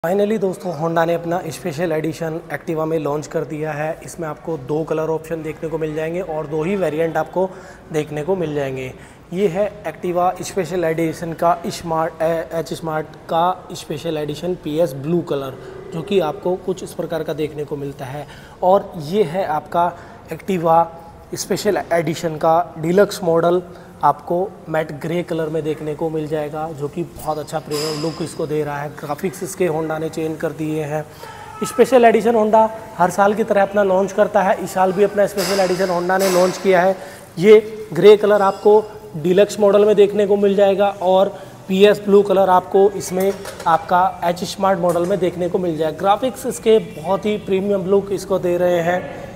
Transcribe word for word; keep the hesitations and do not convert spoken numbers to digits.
Finally दोस्तों होंडा ने अपना स्पेशल एडिशन एक्टिवा में लॉन्च कर दिया है। इसमें आपको दो कलर ऑप्शन देखने को मिल जाएंगे और दो ही वेरिएंट आपको देखने को मिल जाएंगे। ये है एक्टिवा स्पेशल एडिशन का स्मार्ट एच स्मार्ट का special edition P S blue colour, जो कि आपको कुछ इस प्रकार का देखने को मिलता है। और ये है आपका एक्टिवा स्पेशल एडिशन का डीलक्स मॉडल, आपको मैट ग्रे कलर में देखने को मिल जाएगा, जो कि बहुत अच्छा प्रीमियम लुक इसको दे रहा है। ग्राफिक्स इसके होंडा ने चेंज कर दिए हैं। स्पेशल एडिशन होंडा हर साल की तरह अपना लॉन्च करता है। इस साल भी अपना स्पेशल एडिशन होंडा ने लॉन्च किया है। ये ग्रे कलर आपको डीलक्स मॉडल में देखने को मिल जाएगा और पी एस ब्लू कलर आपको इसमें आपका एच स्मार्ट मॉडल में देखने को मिल जाएगा। ग्राफिक्स इसके बहुत ही प्रीमियम लुक इसको दे रहे हैं।